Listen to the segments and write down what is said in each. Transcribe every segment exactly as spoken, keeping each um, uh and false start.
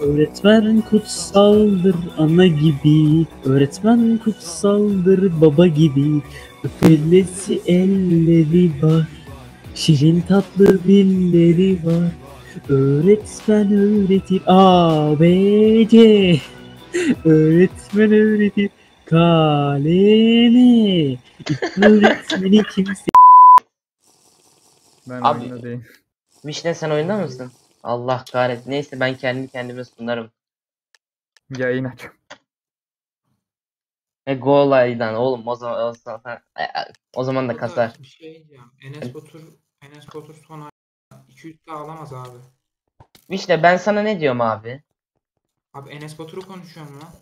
Öğretmen kutsaldır ana gibi, öğretmen kutsaldır baba gibi. Öpülesi elleri var, şirin tatlı dilleri var. Öğretmen öğretir A, B, C. Öğretmen öğretir kaleme. Öğretmeni kimse... Ben Abi oyunda değil. Vişne sen oyunda mısın? Allah kahretsin. Neyse ben kendi kendime sunarım. Yayın aç. E Golay'dan oğlum o zaman o zaman, o zaman da Bu arada kasar. bir şey diyeceğim. Enes Batur, Enes Batur son ay iki yüz K alamaz abi. Vişne ben sana ne diyorum abi? Abi Enes Batur'u konuşuyorum lan.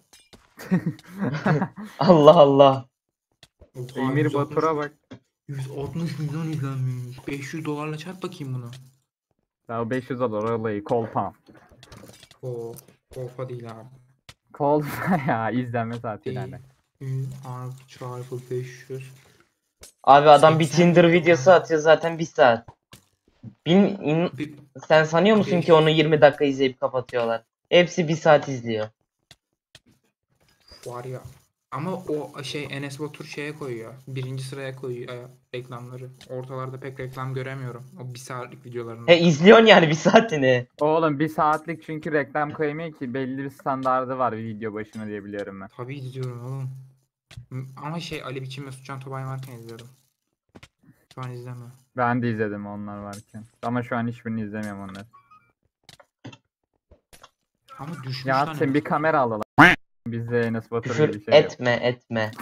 Allah Allah. Oha, Emir yüz altmış Batur'a bak. yüz altmış milyon izlenmiş. beş yüz dolarla çarp bakayım bunu. Daha beş yüz dolar olayı kolpam. O Oha değil abi. Kolpa ya izlenme saati Değil. ilerle. yüz artı çarpı beş yüz. Abi adam bir seksen Tinder milyon videosu abi. atıyor zaten bir saat. Bin, in- Bir- sen sanıyor musun beş ki yüz onu yirmi dakika izleyip kapatıyorlar? Hepsi bir saat izliyor. var ya. Ama o şey Enes Batur şeye koyuyor. Birinci sıraya koyuyor e, reklamları. Ortalarda pek reklam göremiyorum. O bir saatlik videolarında. He izliyorsun yani bir saatini. Oğlum bir saatlik çünkü reklam koymuyor ki belli bir standardı var bir video başına diye biliyorum ben. Tabii izliyorum oğlum. M- Ama şey Ali Biçim ve Suçan Tobay varken izliyorum. Şu an izlemiyorum. Ben de izledim onlar varken. Ama şu an hiçbirini izlemiyorum onları. Ama düşmüş Ya lan sen Enes bir Batur. kamera alalım. Biz de Enes Batur Küfür gibi şey yap. etme etme.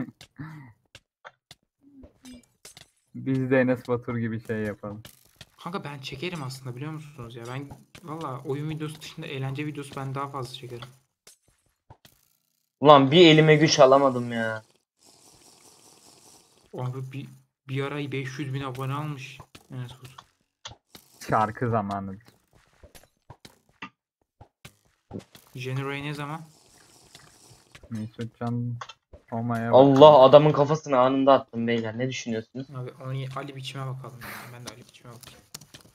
Biz de Enes Batur gibi şey yapalım. Kanka ben çekerim aslında biliyor musunuz ya. Ben valla oyun videosu dışında eğlence videosu ben daha fazla çekerim. Ulan bir elime güç alamadım ya. Abi bir, bir ara beş yüz bin abone almış Enes Batur. Şarkı zamanı. January ne zaman? Mesut Can Oma'ya bak. Allah adamın kafasını anında attım beyler. Ne düşünüyorsunuz? Abi onu Ali Biçim'e bakalım ya. Ben de Ali Biçim'e bakayım.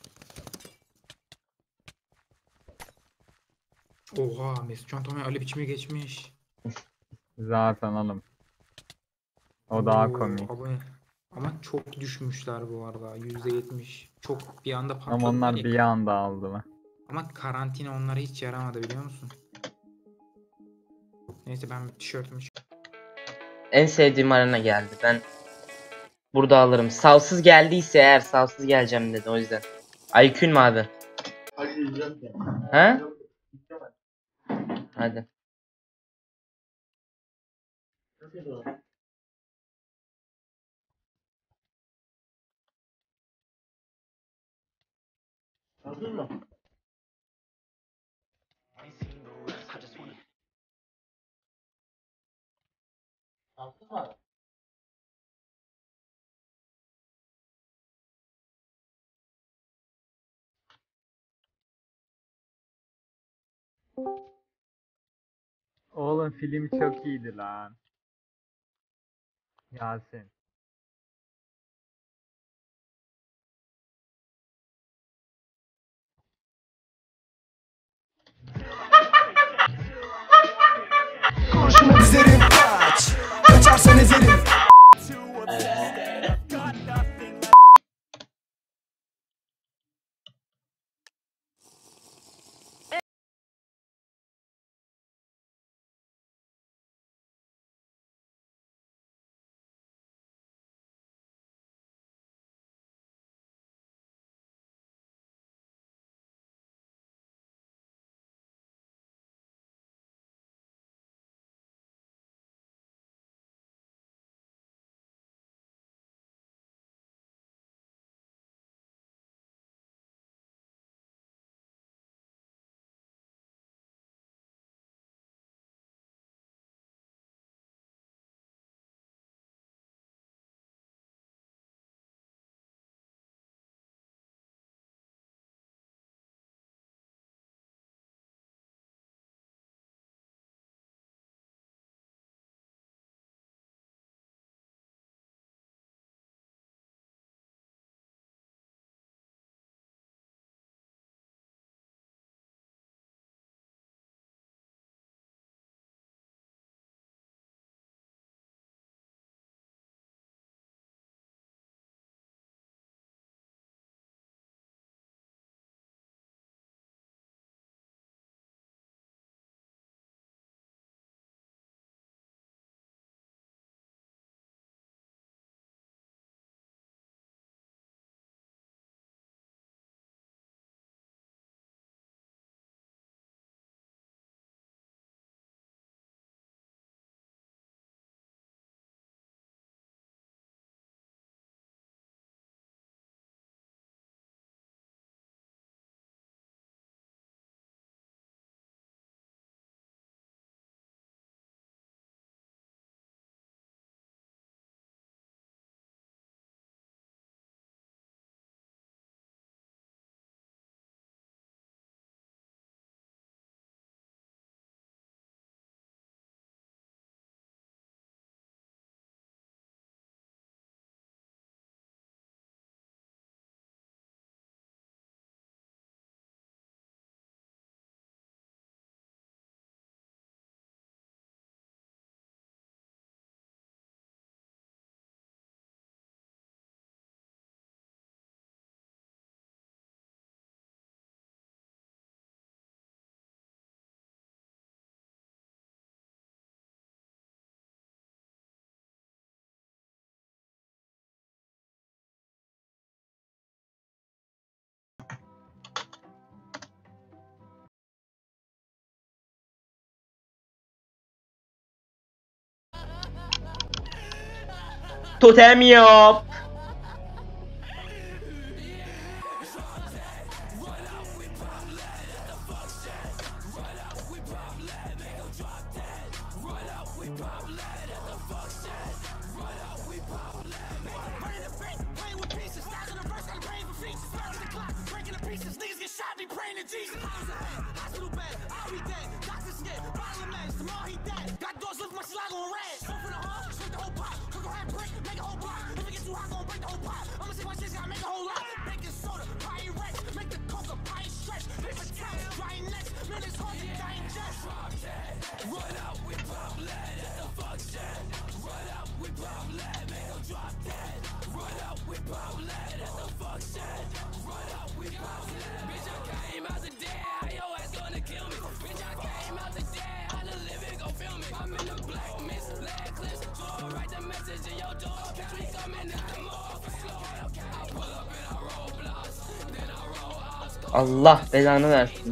Oha Mesut Can Tomay Ali Biçim'e geçmiş. Zaten oğlum. O daha Oo, komik. abone. Ama çok düşmüşler bu arada. yüzde yetmiş. Çok bir anda Ama patladılar onlar ya. bir anda aldı mı? Ama karantina onlara hiç yaramadı biliyor musun? Neyse ben tişörtümü En sevdiğim arena geldi. Ben burada alırım. Savsız geldiyse eğer savsız geleceğim dedi o yüzden. Aykün mü abi? He? Hadi. Hazır mı? Savsız mı? Oğlum film çok iyiydi lan. Yasin. Kurşunu dizerim kaç, kaçarsan ezerim. Totem yap. Allah belanı versin.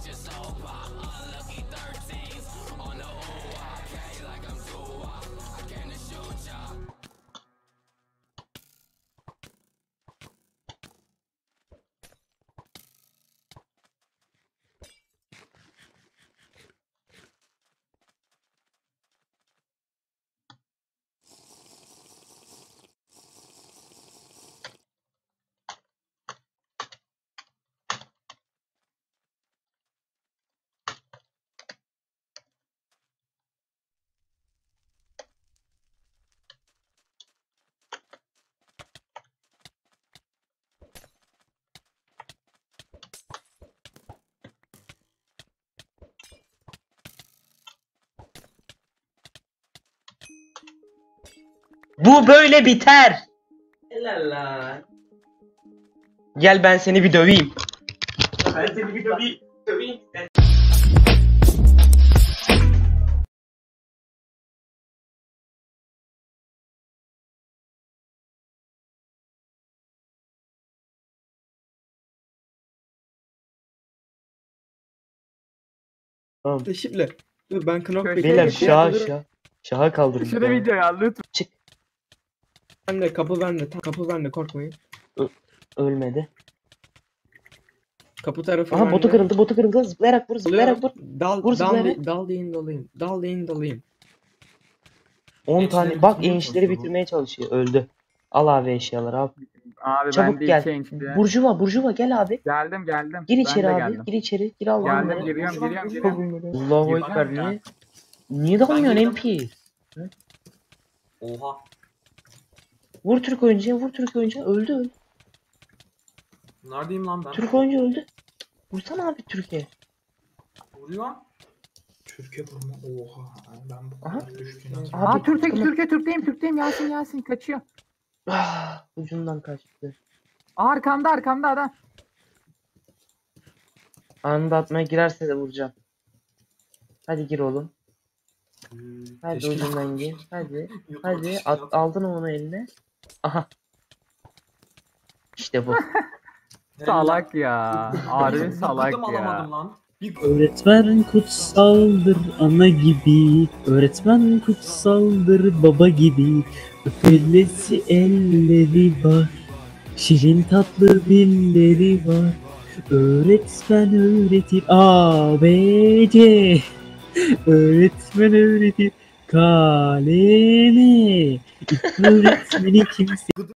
Bu böyle biter. Helal lan. Gel ben seni bir döveyim. Ben seni bir döveyim. Döveyim. Tamam. Şimdi dur ben knok Şöyle- Beyler Şey şaha yapılır. şaha. Şaha kaldırın. Şurada video ya lütfen. Çık. bende kapı bende tam kapı bende korkmayın. Ölmedi. Kapı tarafı Aha bende. botu kırıldı botu kırıldı. Zıplayarak vur zıplayarak vur. Dal Vur dal, zıplayarak. dal deyin dalayım. Dal deyin dalayım. on Enişleri tane. Bak bitirmeye enişleri çalışıyor bu. bitirmeye çalışıyor. Öldü. Al abi eşyaları al. Abi Çabuk ben de gel. iki enişte. Burjuva Burjuva gel abi. Geldim geldim. Gir Ben içeri de abi. geldim. Gir içeri. Gir al Geldim bunları. giriyorum giriyorum giriyorum. Allahu Gir Ekber bana. niye? Niye dalmıyorsun M P? Oha. Vur Türk oyuncuya vur Türk oyuncuya. Öldü öldü. Neredeyim lan ben? Türk oyuncu öldü. Vursana abi Türkiye. Vuruyor. Türkiye vurma. Oha. Ben bu Aha. kadar düştüğünü Abi, Aa Türkiye tıkama- Türkiye Türkiye'yim Türkiye'yim Yasin Yasin kaçıyor. Ah, ucundan kaçtı. Aa, arkamda arkamda adam. Anında atmaya girerse de vuracağım. Hadi gir oğlum. Hmm, Hadi teşkilat ucundan kurmuş. gir. Hadi. YouTube'a Hadi teşkilat. at, aldın onu eline. Aha. İşte bu. Salak ya. Harbi Bir salak kıdım ya. alamadım lan. Bir Öğretmen kutsaldır ana gibi. Öğretmen kutsaldır baba gibi. Öpülesi elleri var. Şirin tatlı dilleri var. Öğretmen öğretir A B C. Öğretmen öğretir kalemi. Öğretmeni kimse